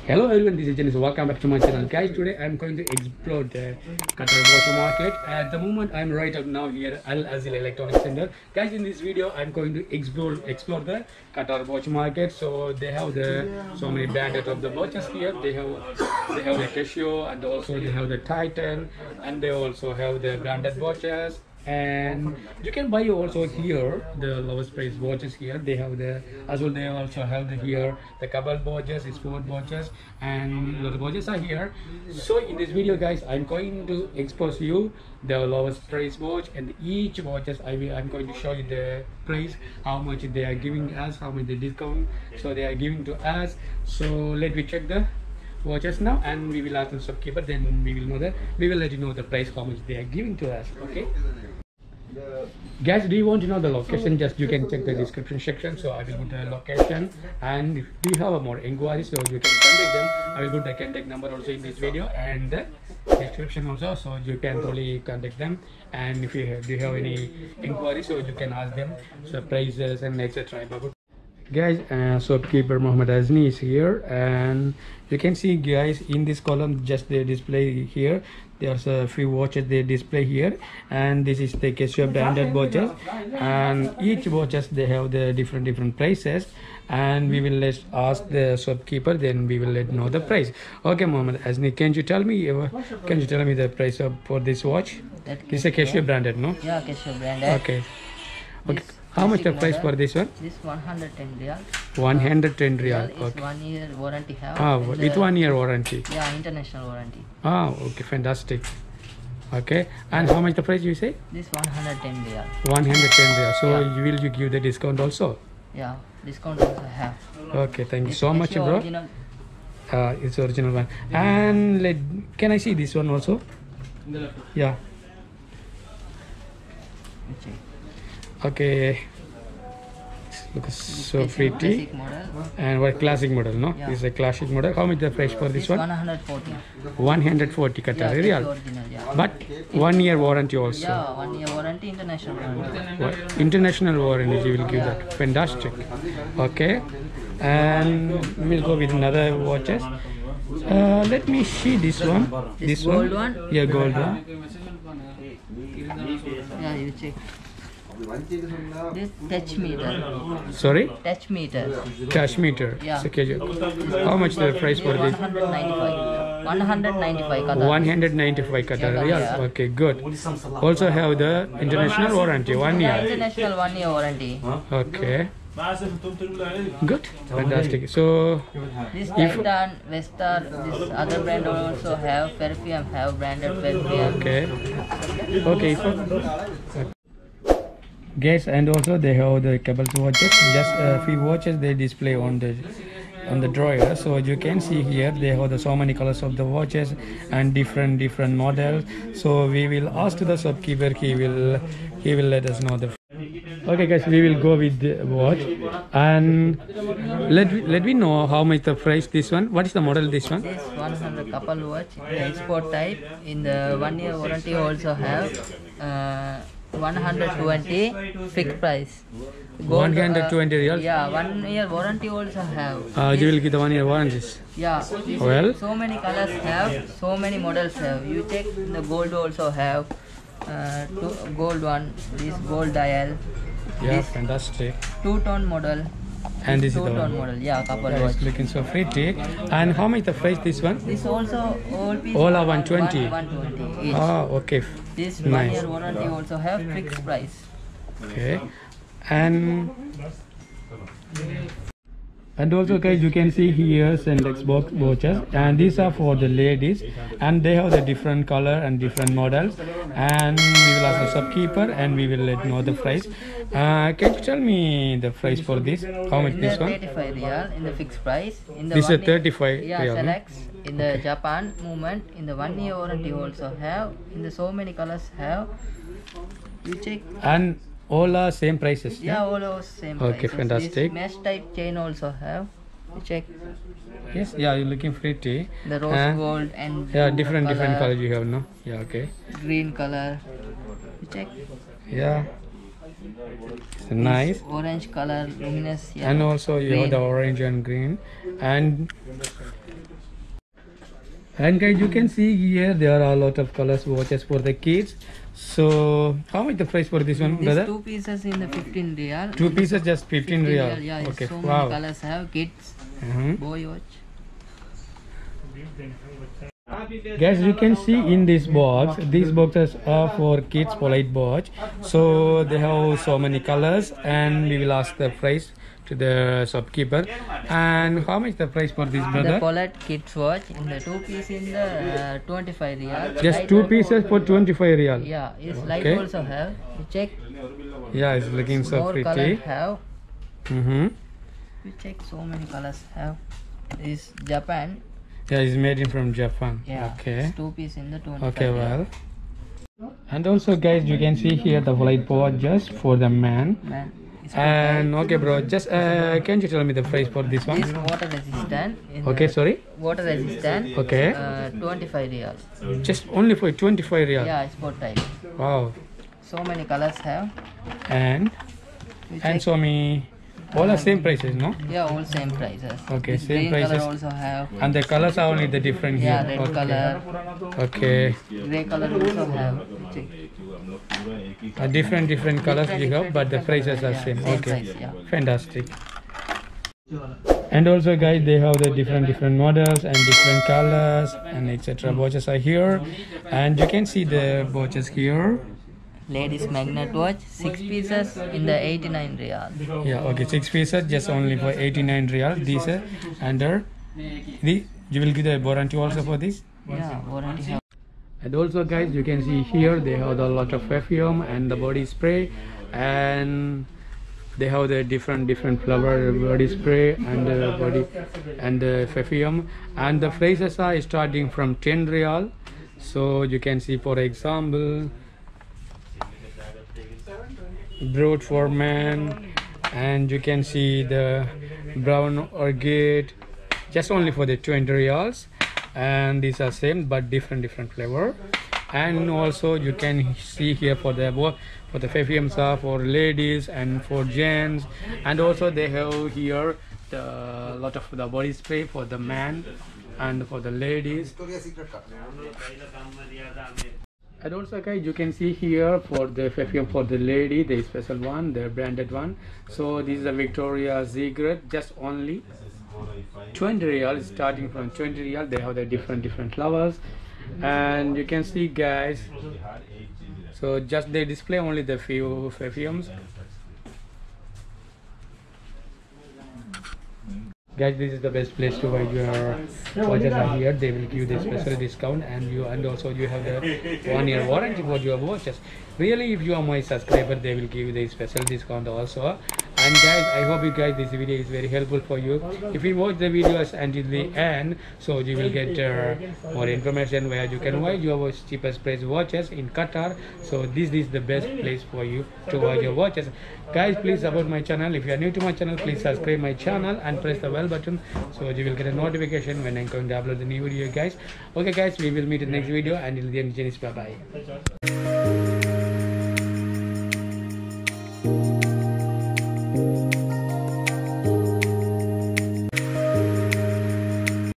Hello everyone, this is Janice. Welcome back to my channel. Guys, today I'm going to explore the Qatar watch market. At the moment I'm right up now here at Al Azil Electronic Center. Guys, in this video I'm going to explore the Qatar watch market. So they have so many branded of the watches here. They have the Casio, and also they have the Titan, and they also have the branded watches. And you can buy also here the lowest price watches here. They have they also have here the couple watches, sport watches, and the watches are here. So in this video guys, I'm going to expose you the lowest price watch, and each watches I'm going to show you the price, how much they are giving us, how much the discount so they are giving to us. So let me check the watches now, and we will ask the shopkeeper, then we will let you know the price, how much they are giving to us. Okay guys, do you want to know the location? Just you can check the description section, so I will put the location, and if you have more inquiries, so you can contact them. I will put the contact number also in this video and the description also, so you can totally contact them. And if do you have any inquiries, so you can ask them so prices and etc. Guys, shopkeeper Muhammad Azni is here, and you can see guys in this column just the display here. There's a few watches they display here, and this is the Casio branded watches, and each watches they have the different prices, and we will ask the shopkeeper, then we will let know the price. Okay Muhammad Azni, can you tell me the price for this watch? This is a Casio branded, no? Yeah, Casio branded. Okay. How much the price for this one? This 110 real. 110 real. Okay. 1 year warranty have. With 1 year warranty. Yeah, international warranty. Okay, fantastic. Okay, and how much the price you say? This 110 real. 110 real. So yeah. Will you give the discount also? Yeah, discount also have. Okay, thank you so much, bro. Original. It's original one. And can I see this one also? Yeah. Okay, looks so pretty. And what classic model, no? Yeah. This is a classic model. How much the price for this one? 140. 140 Qatar real. Original, yeah. But 1 year warranty also. Yeah, 1 year warranty, international warranty. International warranty you will give that. Fantastic. Okay, and we will go with another watches. Let me see this one. This gold one? Yeah, gold one. Yeah, you check. This touch meter. Sorry? Touch meter. Touch meter. Yeah. Okay. How much the price for this? 195. 195 Qatar. 195 Qatar real. Yeah. Okay, good. Also have the international warranty, 1 year. International 1 year warranty. Okay. Good. Fantastic. So this Titan, Vestar, this other brand also have perfume, have branded perfume. Okay. Okay. Guys, and also they have the couple watches. Just a few watches they display on the drawer, so you can see here they have so many colors of the watches and different models. So we will ask to the shopkeeper, he will let us know the. Okay guys, we will go with the watch, and let me know how much the price this one. What is the model this one? This 100 couple watch, the export type. In the 1 year warranty also have 120 fixed price. Gold, 120 real. Yeah, 1 year warranty also have. You will give the 1 year warranties. Yeah. Well, so many colors have, so many models have. You check the gold also have. Gold one, this gold dial. Yeah, this fantastic. 2-tone model. And this is the 2-tone one. model. Yeah, couple Yeah, watch. it's looking so pretty. And how much the price this one? This also all are 120. 120 each. Okay. This Nice. 1 year warranty also have fixed price. Okay. And also guys, you can see here Sendex box watches, and these are for the ladies, and they have the different color and different models, and we will ask the shopkeeper and we will let know the price. Can you tell me the price for this? How much this one? 35 real in the fixed price. In the This is 1 year 35 yeah, real. Selects in the Japan movement. In the 1 year warranty also have. In the so many colors have. You check. And all are same prices. Yeah, all are same Okay, prices. fantastic. This mesh type chain also have. You check. Yes, yeah, you're looking pretty. The rose gold and yeah, blue different color you have, no? Yeah, okay. green color. You check. Yeah. It's nice. Orange color, luminous. Yeah. And also you have green. the orange and green, and And guys, you can see here there are a lot of colors watches for the kids. So how much the price for this one, These brother? 2 pieces in the 15 real. Two pieces just 15 real. Yeah, it's Okay, so wow. many colors have kids, Mhm. boy watch. Guys, you can see in this box, these boxes are for kids polite watch. So they have so many colors, and we will ask the price to the shopkeeper. And how much the price for this, The brother? Pollard kids watch in the 2 piece in the 25 real. Just Light 2 also- pieces for 25 real. Yeah, it's light Okay. also have. You check Yeah, it's looking so more color pretty. have. Mm-hmm. You check so many colors have. Is Japan. Yeah, it's made in from Japan. Yeah. Okay. It's 2 piece in the 25. Okay, real. well. And also, guys, you can see here the polite watch just for the man. Man, it's And okay, bro, just can you tell me the price for this one? this water resistant. In Okay, the sorry. water resistant. Okay. 25 real. Just only for 25 real. Yeah, sport type. Wow. So many colors have. And You and check. so me all are same prices, no? Yeah, all same prices. Okay, This same green color prices. also have. And the colors are only the different here. Yeah, red Okay. color, Okay. gray color also have. Check. Different colors you have, but the prices are Yeah, same. same Okay. price, yeah. Fantastic. And also, guys, they have the different models and different colors and etc. Watches are here, and you can see the watches here. Ladies magnet watch, 6 pieces in the 89 real. Yeah, okay, 6 pieces just only for 89 real. These are under the you will give the warranty also for this. Yeah, warranty have. And also, guys, you can see here they have a lot of perfume and the body spray, and they have the different flavor body spray and body and perfume, and the prices are starting from 10 real. So you can see, for example, broad for man, and you can see the brown orchid just only for the 20 reals, and these are same but different flavor. And also you can see here for the perfumes are for ladies and for gents, and also they have here the lot of the body spray for the man and for the ladies. And also, guys, you can see here for the perfume for the lady, the special one, the branded one. So this is a Victoria's Secret, just only 20 real, starting from 20 real. They have the different flowers, and you can see, guys, so just they display only the few perfumes. Guys, this is the best place to buy your watches are here. They will give the special discount, and also you have the 1 year warranty for your watches. Really, if you are my subscriber, they will give you the special discount also. And guys, I hope you guys this video is very helpful for you. If you watch the videos until the end, so you will get more information where you can buy your cheapest price watches in Qatar. So this is the best place for you to buy your watches. Guys, please support my channel. If you are new to my channel, please subscribe my channel and press the bell button, so you will get a notification when I'm going to upload the new video, guys. Okay, guys, we will meet in the next video. Until then, bye bye.